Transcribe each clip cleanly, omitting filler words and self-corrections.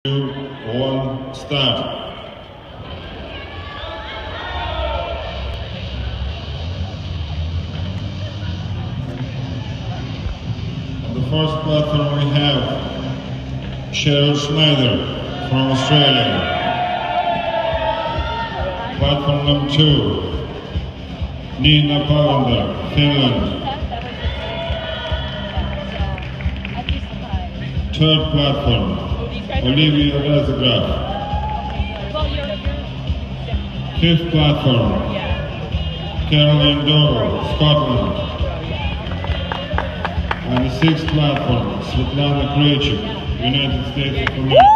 2, 1, start. On the first platform we have Cheryl Schneider from Australia. Platform number 2, Nina Palander, Finland. Third platform, Olivia Razagraf. Fifth platform, Caroline Dover, Scotland. And the sixth platform, Svetlana Krejcik, United States of America.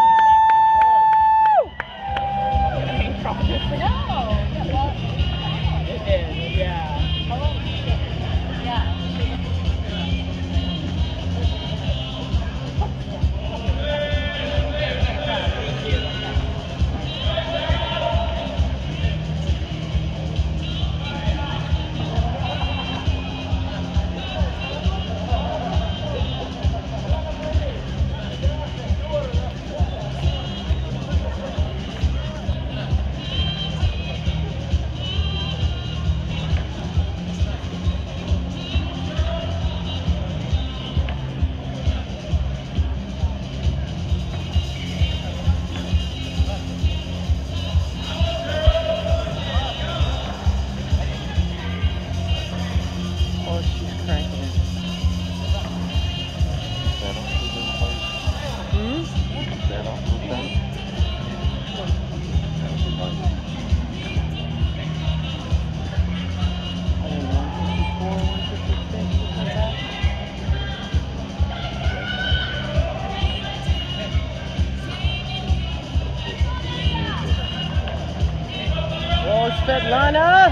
Svetlana!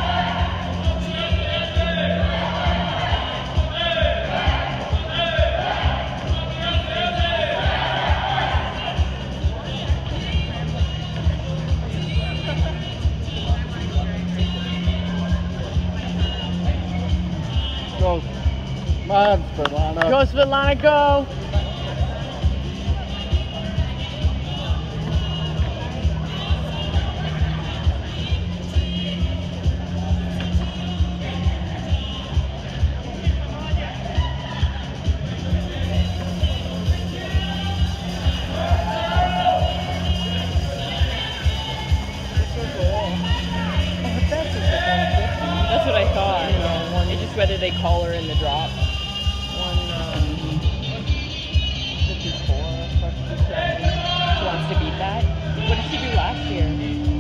Go. Come on, Svetlana. Go, Svetlana, go! That's what I thought. It's just whether they call her in the drop. 154. She wants to beat that. What did she do last year?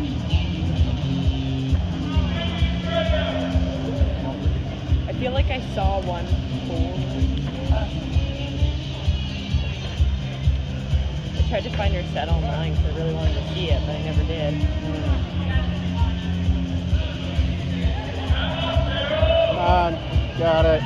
I feel like I saw 1-4. I tried to find her set online because I really wanted to see it, but I never did. Come on, got it.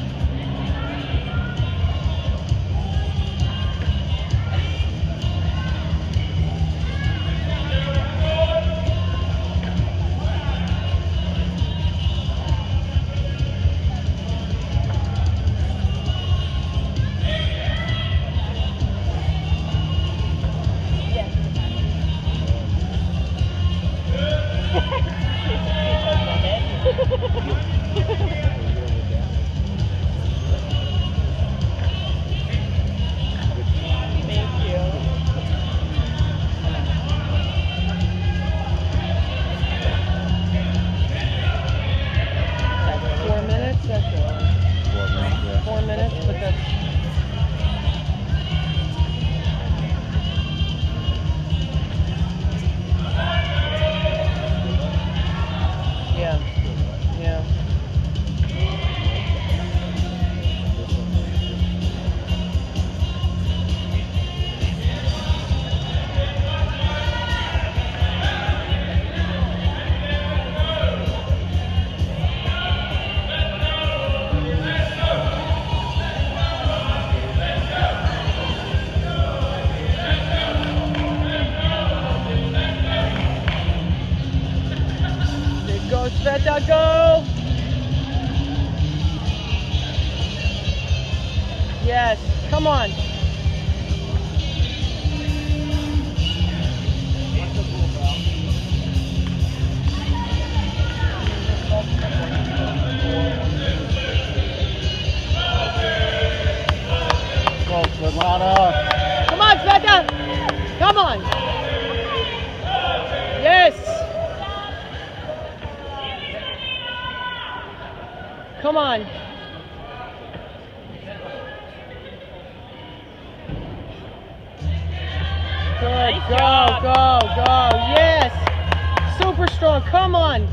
Sveta, go! Yes, come on. Come on. Yes. Come on. Good. Nice Go, job. go. Yes. Super strong. Come on.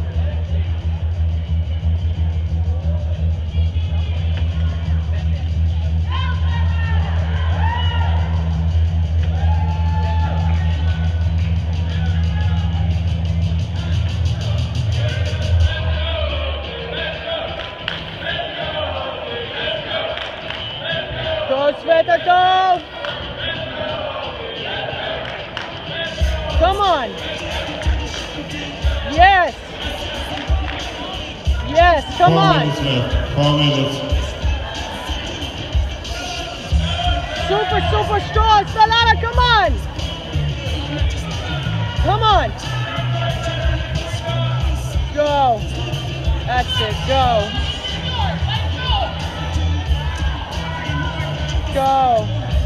Go, Sveta, go! Come on! Yes! Yes, come 4 on! minutes left. 4 minutes. Super, super strong! Svetlana, come on! Come on! Go! That's it, go! Go!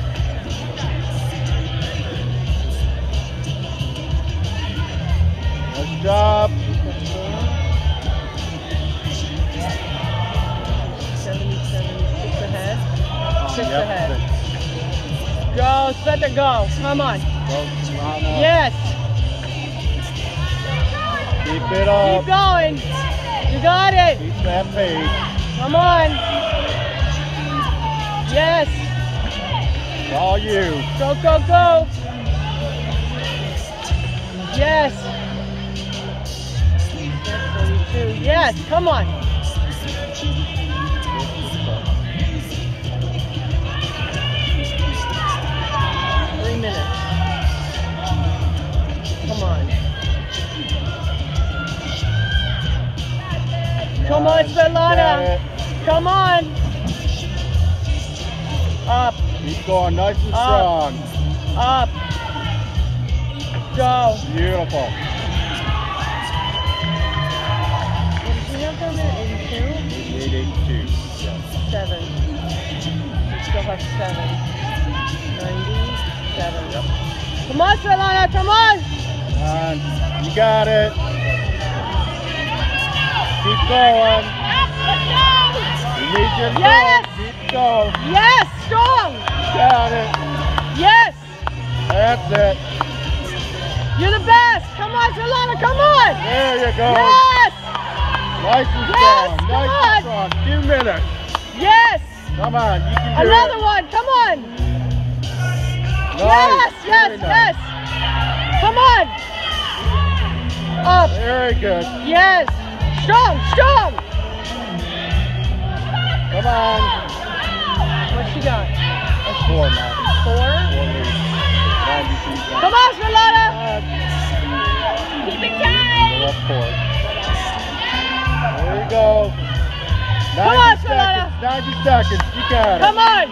Nice job. 6 ahead. 6 Yep. ahead. Go, Sveta, go. Come on. Go, Svetlana. Yes. Keep it up. Keep going. You got it. Keep that pace. Come on. Yes. It's all you. Go, go, go. Yes. 32. Yes. Come on. Come on. Come on, Svetlana. Come on. Up. Keep going nice and Up. strong. Up. Go. Beautiful. What did you have down there? 82? 82. Yes. 7. We still have 7. 97. Yep. Come on, Svetlana. Come on. Come on. You got it. Keep going. You need your Yes. goal. Keep going. Yes. Strong. Got it. Yes. That's it. You're the best. Come on, Svetlana. Come on. There you go. Yes. Nice and Yes, strong. come Nice on. and strong. 2 minutes. Yes. Come on. You can do Another it. one. Come on. Nice. Yes. Yes. Very nice. Yes. Come on. Up. Very good. Yes. Strong. Strong. Come on. What she got? That's 4 now. 4. 4 leads. 92. Come on, Svetlana. Keep it tight. Go up 4. There you go. 90 Come on, seconds. 90 seconds. You got it. Come on.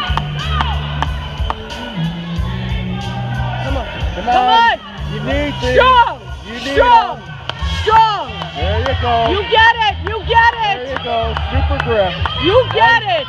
Come on. Come Come on. on. You need to. Strong. You need Strong. them. Strong. There you go. You get it. You get There it. you go. Super grip. You get it.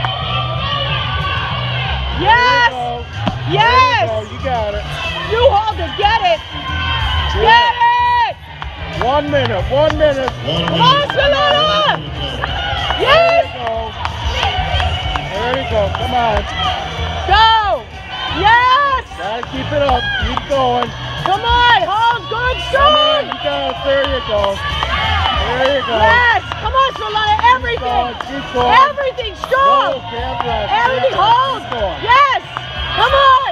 Yes. There you go. Yes. There you go. You got it. You hold it. Get it. Good. Get it. 1 minute. 1 minute. 1 Come on, minute. Svetlana. There Yes. you go. There you go. Come on. Go. Yes. Gotta keep it up. Keep going. Come on. Hold good. Come on. Strong. You got it. There you go. There you go. Yes. Come on, Svetlana. Keep Everything. going. Keep going. Everything No, strong. can't rest. Everything Can't rest. hold. Keep going. Yes. Come on.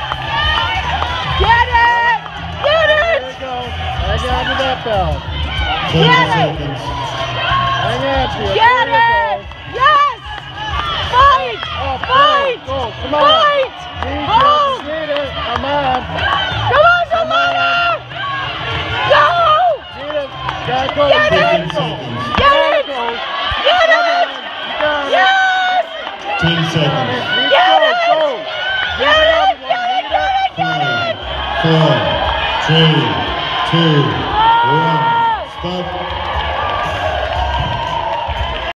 Get it. Get There it. you go. Hang on to that bell. 20 Get it. seconds. Hang on to it. Get There it. Yes. Fight. you go. Up, Fight. Go. Come on. Fight. Need Hold. it. Need it. Come on. Come on, Svetlana. Go. Need it. Gotta go. Get it. 15 seconds. Get Gotta it. go. Get Come it. on. You got it. Yes. 10 seconds. Need Get go. it. Go. Get Need it. another one. Get it. Need it. Get it. 5, 4, 3, 2, 1. Stop.